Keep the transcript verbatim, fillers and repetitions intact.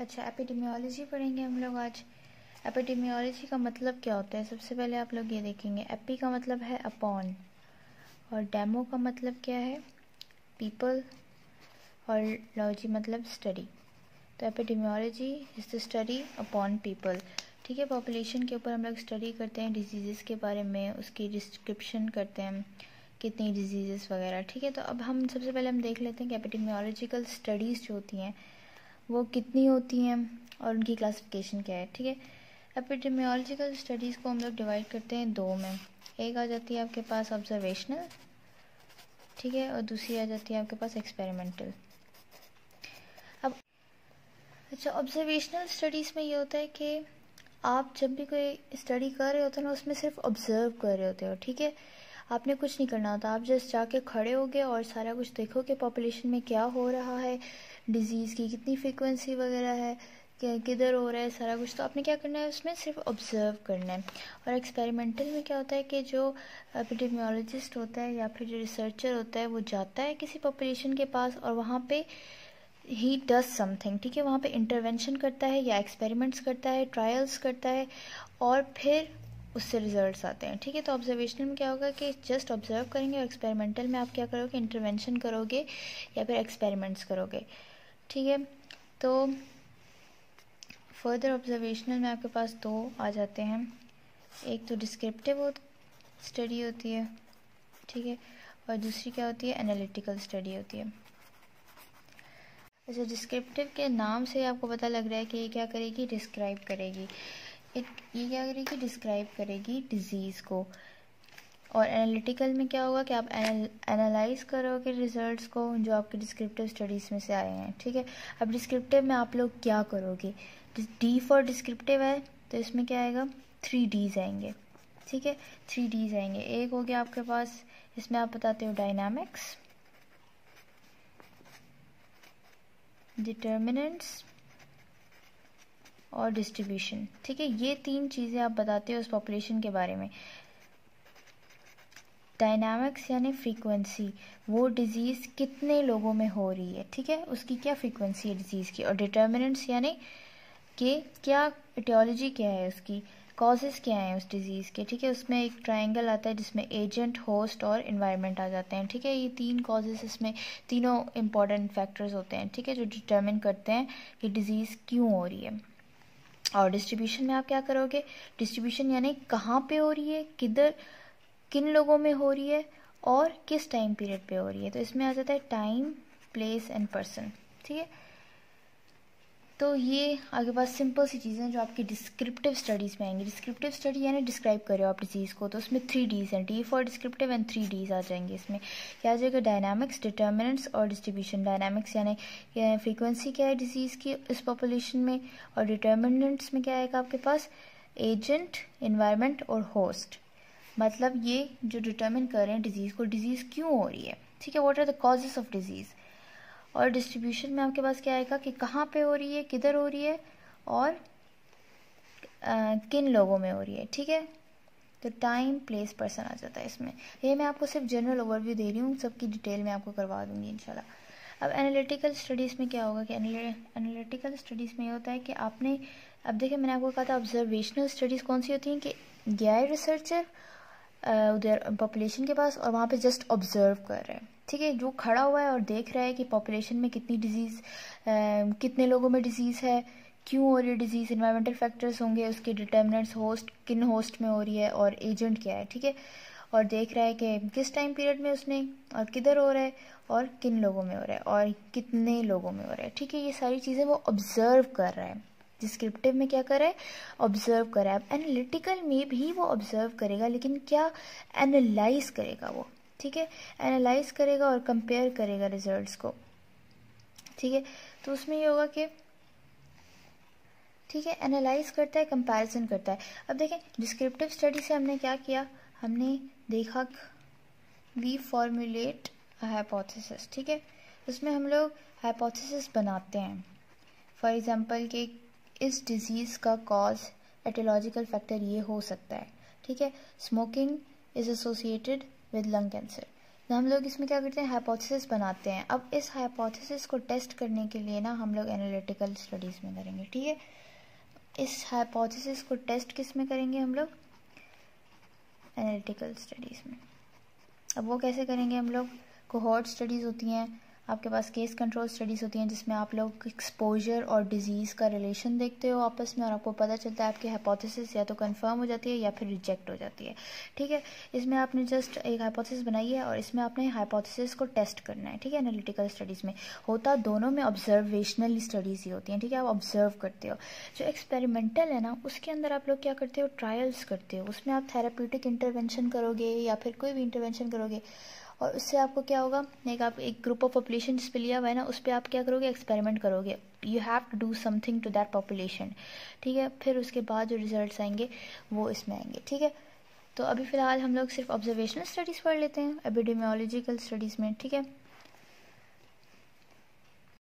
अच्छा, एपिडेमियोलॉजी पढ़ेंगे हम लोग आज। एपिडेमियोलॉजी का मतलब क्या होता है, सबसे पहले आप लोग ये देखेंगे। एपी का मतलब है अपॉन, और डेमो का मतलब क्या है, पीपल, और लॉजी मतलब स्टडी। तो epidemiology is the study upon people. ठीक है, पॉपुलेशन के ऊपर हम लोग स्टडी करते हैं, डिजीज़ के बारे में उसकी डिस्क्रिप्शन करते हैं, कितनी डिजीज़ वगैरह। ठीक है, तो अब हम सबसे पहले हम देख लेते हैं कि एपिडेमियोलॉजिकल स्टडीज़ जो होती हैं वो कितनी होती हैं और उनकी क्लासिफिकेशन क्या है। ठीक है, एपिडेमियोलॉजिकल स्टडीज़ को हम लोग डिवाइड करते हैं दो में। एक आ जाती है आपके पास ऑब्जर्वेशनल, ठीक है, और दूसरी आ जाती है आपके पास एक्सपेरिमेंटल। अब अच्छा, ऑब्जर्वेशनल स्टडीज़ में ये होता है कि आप जब भी कोई स्टडी कर रहे होते हो ना, उसमें सिर्फ ऑब्जर्व कर रहे होते हो। ठीक है, आपने कुछ नहीं करना होता, आप जस्ट जाके खड़े होगे और सारा कुछ देखो कि पॉपुलेशन में क्या हो रहा है, डिजीज़ की कितनी फ्रीक्वेंसी वगैरह है, किधर हो रहा है, सारा कुछ। तो आपने क्या करना है, उसमें सिर्फ ऑब्जर्व करना है। और एक्सपेरिमेंटल में क्या होता है कि जो एपिडेमियोलॉजिस्ट होता है या फिर जो रिसर्चर होता है वो जाता है किसी पॉपुलेशन के पास और वहाँ पे ही डज समथिंग। ठीक है, वहाँ पे इंटरवेंशन करता है या एक्सपेरिमेंट्स करता है, ट्रायल्स करता है, और फिर उससे रिजल्ट्स आते हैं। ठीक है, तो ऑब्जर्वेशनल में क्या होगा कि जस्ट ऑब्जर्व करेंगे, और एक्सपेरिमेंटल में आप क्या करोगे, इंटरवेंशन करोगे या फिर एक्सपेरिमेंट्स करोगे। ठीक है, तो फर्दर ऑब्जर्वेशनल में आपके पास दो आ जाते हैं। एक तो डिस्क्रिप्टिव स्टडी होती है, ठीक है, और दूसरी क्या होती है, एनालिटिकल स्टडी होती है। अच्छा, डिस्क्रिप्टिव के नाम से आपको पता लग रहा है कि ये क्या करेगी, डिस्क्राइब करेगी। एक ये क्या करेगी, डिस्क्राइब करेगी डिजीज़ को। और एनालिटिकल में क्या होगा कि आप एनालाइज करोगे रिजल्ट्स को जो आपके डिस्क्रिप्टिव स्टडीज़ में से आए हैं। ठीक है, अब डिस्क्रिप्टिव में आप लोग क्या करोगे, डी फॉर डिस्क्रिप्टिव है तो इसमें क्या आएगा, थ्री डीज आएंगे। ठीक है, थ्री डीज आएंगे। एक हो गया आपके पास, इसमें आप बताते हो डायनामिक्स, डिटर्मिनेंट्स और डिस्ट्रीब्यूशन। ठीक है, ये तीन चीज़ें आप बताते हो उस पॉपुलेशन के बारे में। डायनामिक्स यानी फ्रीक्वेंसी, वो डिजीज़ कितने लोगों में हो रही है, ठीक है, उसकी क्या फ्रीक्वेंसी है डिजीज़ की। और डिटर्मिनेंट्स यानी कि क्या इटियोलॉजी क्या है, उसकी कॉजेज़ क्या हैं उस डिज़ीज़ के। ठीक है, उसमें एक ट्रायंगल आता है जिसमें एजेंट, होस्ट और इन्वायरमेंट आ जाते हैं। ठीक है, ये तीन कॉजेज़, इसमें तीनों इंपॉर्टेंट फैक्टर्स होते हैं। ठीक है, जो डिटर्मिन करते हैं कि डिज़ीज़ क्यों हो रही है। और डिस्ट्रीब्यूशन में आप क्या करोगे, डिस्ट्रीब्यूशन यानी कहाँ पे हो रही है, किधर, किन लोगों में हो रही है और किस टाइम पीरियड पे हो रही है। तो इसमें आ जाता है टाइम, प्लेस एंड पर्सन। ठीक है, तो ये आगे पास सिंपल सी चीज़ें जो आपकी डिस्क्रिप्टिव स्टडीज़ में आएंगी। डिस्क्रिप्टिव स्टडी यानी डिस्क्राइब कर रहे हो आप डिजीज़ को, तो उसमें थ्री डीज हैं, D for descriptive and three Ds आ जाएंगे। इसमें क्या आ जाएगा, डायनामिक्स, डिटर्मिनेंट्स और डिस्ट्रीब्यूशन। डायनामिक्स यानी फ्रीक्वेंसी क्या है डिजीज़ की इस पॉपुलेशन में, और डिटर्मिनेंट्स में क्या आएगा आपके पास, एजेंट, इन्वायरमेंट और होस्ट। मतलब ये जो डिटर्मिन कर रहे हैं डिजीज़ को, डिजीज़ क्यों हो रही है। ठीक है, what are the causes of disease. और डिस्ट्रीब्यूशन में आपके पास क्या आएगा कि कहाँ पे हो रही है, किधर हो रही है और आ, किन लोगों में हो रही है। ठीक है, तो टाइम, प्लेस, पर्सन आ जाता है इसमें। ये मैं आपको सिर्फ जनरल ओवरव्यू दे रही हूँ, सबकी डिटेल में आपको करवा दूँगी इंशाल्लाह। अब एनालिटिकल स्टडीज़ में क्या होगा कि एनालिटिकल स्टडीज़ में ये होता है कि आपने, अब देखिए मैंने आपको कहा था ऑब्जर्वेशनल स्टडीज़ कौन सी होती हैं कि गया है रिसर्चर उधर पॉपुलेशन के पास और वहाँ पे जस्ट ऑब्जर्व कर रहे हैं। ठीक है, जो खड़ा हुआ है और देख रहा है कि पॉपुलेशन में कितनी डिजीज़, कितने लोगों में डिजीज़ है, क्यों हो रही है डिजीज़, इन्वायरमेंटल फैक्टर्स होंगे, उसके डिटर्मिनेंट्स, होस्ट किन होस्ट में हो रही है और एजेंट क्या है। ठीक है, और देख रहा है कि किस टाइम पीरियड में उसने और किधर हो रहा है और किन लोगों में हो रहा है और कितने लोगों में हो रहा है। ठीक है, ये सारी चीज़ें वो ऑब्जर्व कर रहा है। डिस्क्रिप्टिव में क्या कर रहा है, ऑब्जर्व कर रहा है। एनालिटिकल में भी वो ऑब्जर्व करेगा, लेकिन क्या, एनालाइज करेगा वो। ठीक है, एनालाइज करेगा और कंपेयर करेगा रिजल्ट्स को। ठीक है, तो उसमें ये होगा कि, ठीक है, एनालाइज करता है, कंपैरिजन करता है। अब देखें डिस्क्रिप्टिव स्टडी से हमने क्या किया, हमने देखा वी फॉर्मुलेट हाइपोथेसिस। ठीक है, उसमें हम लोग हाइपोथेसिस बनाते हैं। फॉर एग्जांपल कि इस डिजीज़ का कॉज एटियोलॉजिकल फैक्टर ये हो सकता है। ठीक है, smoking is associated with lung cancer, तो हम लोग इसमें क्या करते हैं, हाइपोथेसिस बनाते हैं। अब इस हाइपोथेसिस को टेस्ट करने के लिए ना हम लोग एनालिटिकल स्टडीज़ में करेंगे, ठीक है। इस हाइपोथेसिस को टेस्ट किस में करेंगे हम लोग, एनालिटिकल स्टडीज़ में। अब वो कैसे करेंगे हम लोग, कोहॉर्ट स्टडीज़ होती हैं, आपके पास केस कंट्रोल स्टडीज़ होती हैं, जिसमें आप लोग एक्सपोजर और डिजीज़ का रिलेशन देखते हो आपस में, और आपको पता चलता है आपकी हाइपोथेसिस या तो कंफर्म हो जाती है या फिर रिजेक्ट हो जाती है, ठीक है। इसमें आपने जस्ट एक हाइपोथेसिस बनाई है और इसमें आपने हाइपोथेसिस को टेस्ट करना है, ठीक है। एनालिटिकल स्टडीज़ में होता दोनों में ऑब्जर्वेशनल स्टडीज़ ही होती हैं, ठीक है। आप ऑब्जर्व करते हो। जो एक्सपेरिमेंटल है ना, उसके अंदर आप लोग क्या करते हो, ट्रायल्स करते हो। उसमें आप थेराप्यूटिक इंटरवेंशन करोगे या फिर कोई भी इंटरवेंशन करोगे, और उससे आपको क्या होगा, एक आप एक ग्रुप ऑफ पॉपुलेशन जिस पे लिया हुआ है ना, उस पर आप क्या करोगे, एक्सपेरिमेंट करोगे। You have to do something to that population, ठीक है। फिर उसके बाद जो रिजल्ट्स आएंगे वो इसमें आएंगे, ठीक है। तो अभी फ़िलहाल हम लोग सिर्फ ऑब्जर्वेशनल स्टडीज़ पढ़ लेते हैं एपिडेमियोलॉजिकल स्टडीज़ में, ठीक है।